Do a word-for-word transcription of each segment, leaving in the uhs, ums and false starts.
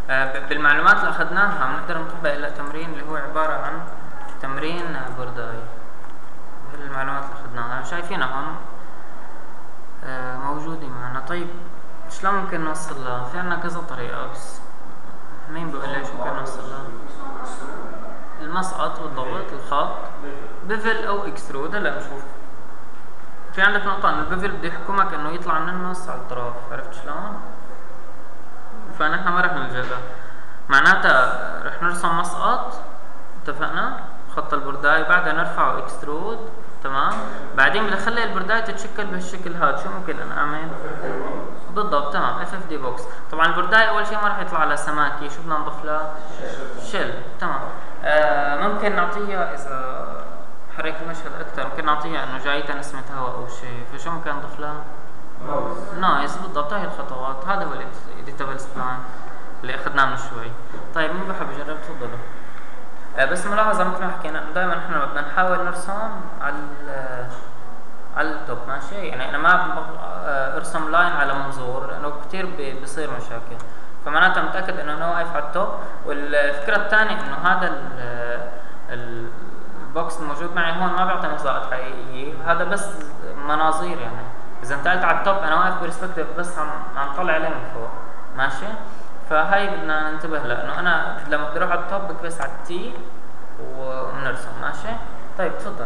آه بالمعلومات اللي اخذناها بنقدر نطبق الى تمرين اللي هو عباره عن تمرين بورداي. المعلومات اللي اخذناها شايفينها هم آه موجودين معنا. طيب شلون ممكن نوصل لها؟ في عنا كذا طريقه، بس مين بيقول لي شو ممكن نوصل لها؟ المسقط والضغط، الخط، بيفل او اكسترود. هلا نشوف. في عندك نقطه انه البيفل بده يحكمك انه يطلع من النص على الطرف، عرفت شلون؟ فنحن ما رح نلجأ. معناتها رح نرسم مسقط، اتفقنا؟ خط البرداي، بعدها نرفعه اكسترود، تمام؟ بعدين بدي اخلي البرداي تتشكل بهالشكل هذا. شو ممكن انا اعمل؟ بالضبط، تمام، اف اف دي بوكس. طبعا البرداي اول شيء ما رح يطلع على سماكي، شو بدنا نضيف له؟ شل، تمام. آه ممكن نعطيها اذا حرك المشهد اكثر، ممكن نعطيها انه جايتها نسمة هواء او شيء، فشو ممكن نضيف لها؟ نايس، بالضبط. هاي الخطوات، هذا هو الاديتابل سبلاين اللي اخذناه من شوي. طيب مين بحب يجرب؟ تفضلوا. آه بس ملاحظه مثل ما حكينا دائما احنا بدنا نحاول نرسم على على التوب، ماشي؟ يعني انا ما ارسم لاين على منظور لانه كثير بيصير مشاكل، فمعناتها متاكد انه انا واقف على التوب. والفكره الثانيه انه هذا البوكس الموجود معي هون ما بيعطي مساقط حقيقيه، هذا بس مناظير. يعني اذا انتقلت على التوب انا واقف برسبكتيف بس عم عم طلع عليه من فوق، ماشي؟ فهاي بدنا ننتبه لها انه انا لما بدي اروح على التوب بكبس على التي وبنرسم، ماشي؟ طيب تفضل.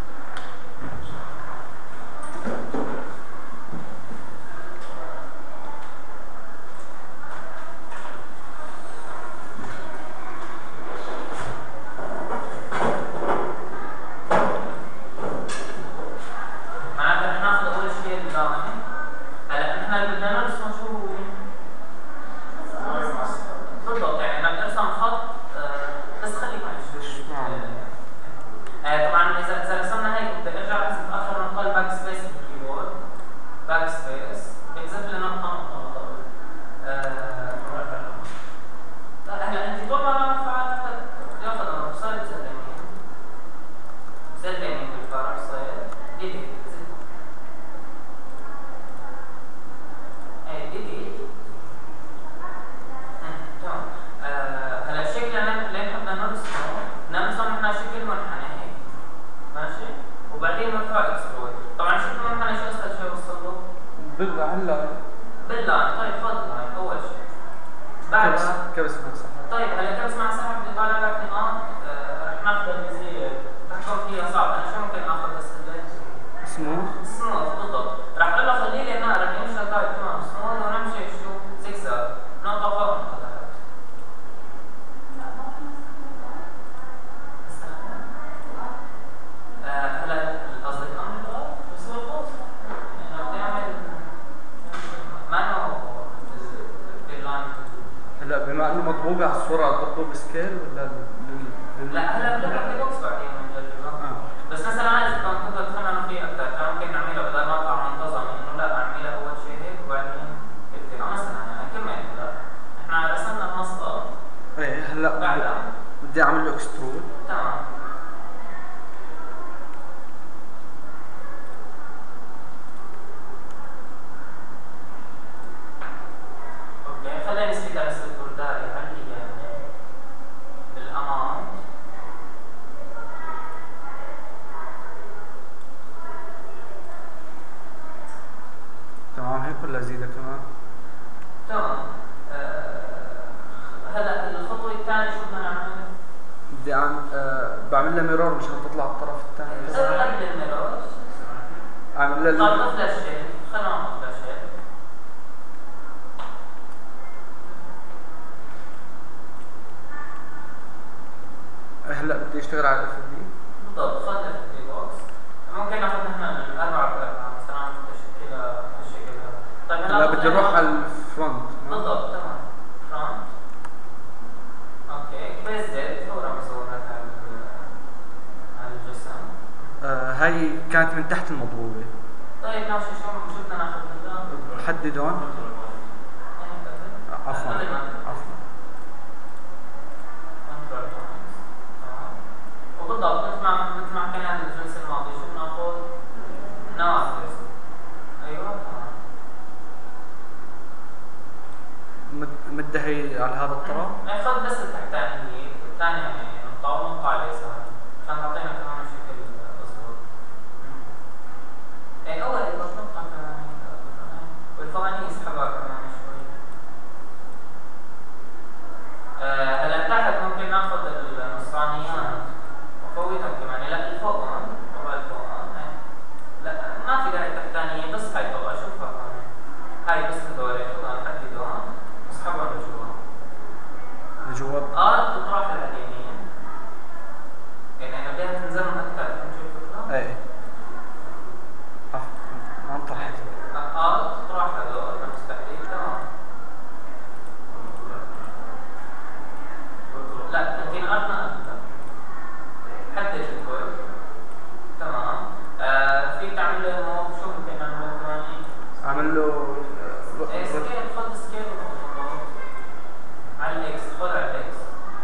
هاي كانت من تحت المضروبة. طيب ماشي، شو شو بدنا ناخذ منها؟ حدد هون. عفوا عفوا. وبالضبط مثل ما مثل ما حكينا بالجلسة الماضية شو بناخذ؟ نوافذ. ايوه تمام. المدة هي على هذا الطرف؟ يعني خذ بس التحتانية الثانية يعني نقطة ونقطة على اليسار عشان تعطينا كمان شكل مظبوط. اي أول يبقى نقطة كمان والفوقانية اسحبها كمان شوي. آه هلا تحت ممكن ناخذ النصانيات وفوتهم كمان. لا الفوق هون طبعا الفوق هون لا ما في داعي تحتانية بس هاي طبعا شوفها هون هاي بس هذول خذها نحددهم اسحبهم لجوا. لجوا؟ اه تطرح على اليمين يعني انا بدها تنزل اكثر فهمت شو الفكرة؟ ايه ما انطرحت. اه تطرح هذول مستحيل تمام. لا يمكن أردنا أكثر حدد الكل تمام. آه في تعمل له مو شو ممكن نعمله كمان؟ اعمل له ايه سكيل خذ سكيل على الاكس خذ على الاكس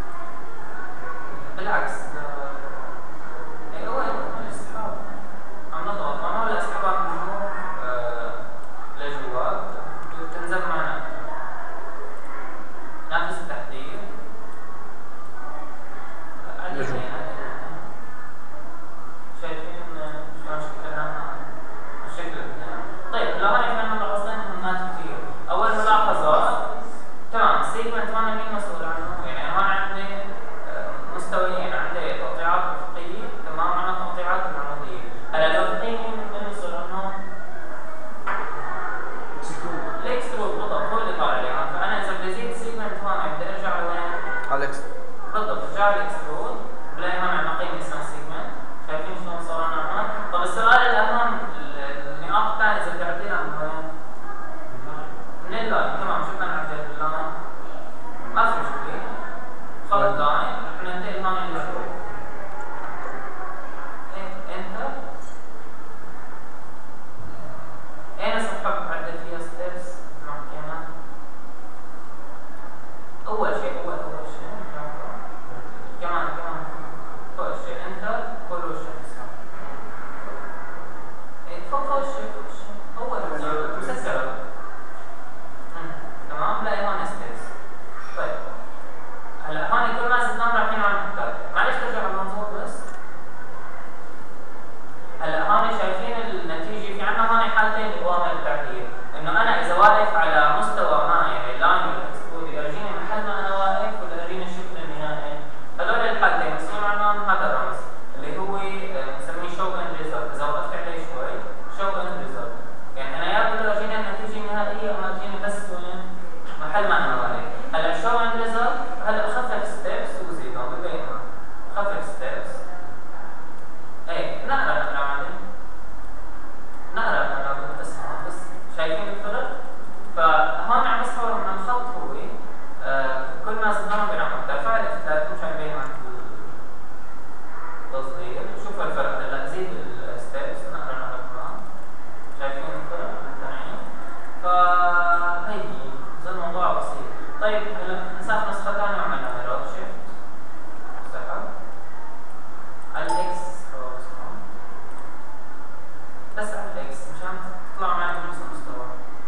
بالعكس ايه هو الاسحاب عم نضغط ما هو الاسحاب منه آه لجوات تنزل معنا نفس التحديد لجوا. شايفين شلون شكلها الشكل الثاني. طيب لو انا كمان ملاحظين مهمات كثير. اول ملاحظه تمام السيجمنت هون مين مسؤول عنه؟ يعني هون عندي مستويين عندي تقطيعات افقيه تمام معنا تقطيعات العموديه. هلا الافقيه مين مسؤول عنه؟ الاكسترود بالضبط هو اللي طالع لي هون. فانا اذا بدي ازيد سيجمنت هون بدي ارجع لوين؟ على الاكسترود بالضبط ارجع على الاكسترود بلاقي هون عندنا قيمه اسمها سيجمنت. شايفين شلون صار لنا هون؟ طب السؤال الاهم النقاط الثانيه اذا بدي اعدلها من وين؟ من اللاين تمام. شفنا نعدل اللاين ما في مشكله خلط لاين رح ننتقل هون اللي شو انتر. اين صفحه بعدل فيها ستيبس ما حكينا؟ اول شيء اول اول شيء كمان كمان فوق الشيء انتر فوق الشيء فوق فوق الشيء فوق الشيء اول مسلسل تمام. لا هون ستيبس. طيب هلا هون كل ما زدناهم رايحين على المحتوى. معلش ترجع على المنظور بس. هلا هون شايفين النتيجه في عندنا هون حالتين لقوام التعديل انه انا اذا واقف على مستوى ما يعني لاين ولا اكسبود يرجيني محل ما انا واقف ولا يرجيني الشكل النهائي. هذول الحالتين مسؤول عنهم هذا الرمز اللي هو بنسميه شو اند ريزلت. اذا وقفت عليه شوي شو اند ريزلت يعني انا يا بده يرجيني النتيجه النهائيه او يرجيني بس وين محل ما انا واقف. هلا شو اند ريزلت هلا خفف ستيبس وزيدهم ببينهم خفف ستيبس. ايه نقرا نقرا بعدين نقرا نقرا بالاسماء بس شايفين الفرق. فهون عم يصور من الخط هو آه كل ما زدناهم بينعمل اكثر. فعلا ثلاث مش عم يبين عن التصغير. شوفوا الفرق هلا زيد الستيبس نقرا نقرا كمان شايفين الفرق مقتنعين. فهي زي الموضوع بسيط. طيب هلا نسخ نسخه ثانيه وعملنا ميرور شيفت سحب على الاكس بس على الاكس مشان تطلع معي بنفس المستوى.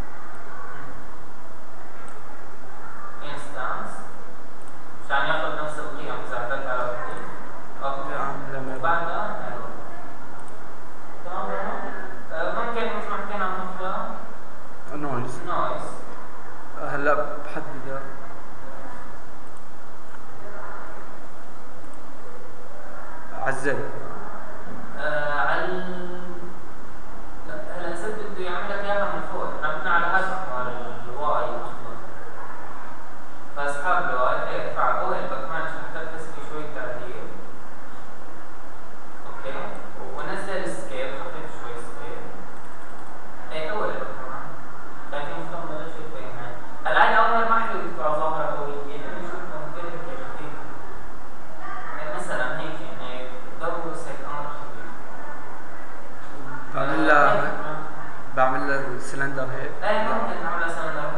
انستانس مشان ياخذ نفس القيم اذا عدلت على وحده. اوكي وبعدها تمام. ممكن مثل ما حكينا نطلع نويز نويز. هلا بحددها عزل آه على هلا زد بده يعمل لك اياها من فوق. احنا بدنا على هذا مال الواي اصلا فاسحب الواي ايه ارفع اول بكمان حتى تحس في شويه تعديل. اوكي ونزل السكيل خفف شوي السكيل. ايه اول بكمان شايفين شلون بلش يبين. هلا هاي اول مره ما حلو يطلع ظاهره قويه لانه يشوفها مثل هيك خفيف. مثلا هيك يعني ضربوا هيك امر خفيف. بعمل لها بعمل لها سلندر هيك. ايه ممكن نعملها سلندر